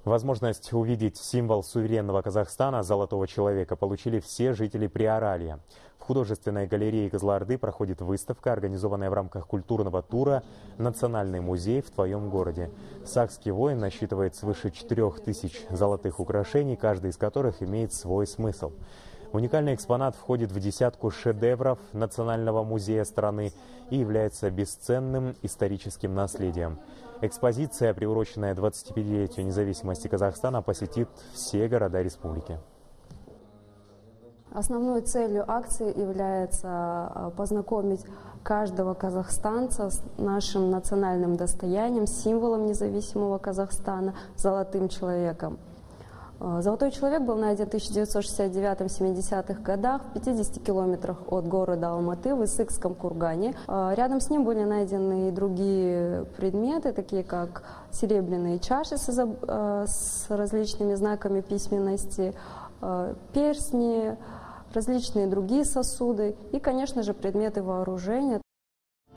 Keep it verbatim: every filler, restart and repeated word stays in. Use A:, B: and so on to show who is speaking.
A: Возможность увидеть символ суверенного Казахстана – золотого человека получили все жители Приоралья. В художественной галерее Кызылорды проходит выставка, организованная в рамках культурного тура «Национальный музей в твоем городе». Сакский воин насчитывает свыше четырёх тысяч золотых украшений, каждый из которых имеет свой смысл. Уникальный экспонат входит в десятку шедевров Национального музея страны и является бесценным историческим наследием. Экспозиция, приуроченная двадцатипятилетию независимости Казахстана, посетит все города республики.
B: Основной целью акции является познакомить каждого казахстанца с нашим национальным достоянием, символом независимого Казахстана, золотым человеком. Золотой человек был найден в тысяча девятьсот шестьдесят девятом — семидесятых годах в пятидесяти километрах от города Алматы в Исыкском кургане. Рядом с ним были найдены и другие предметы, такие как серебряные чаши с различными знаками письменности, перстни, различные другие сосуды и, конечно же, предметы вооружения.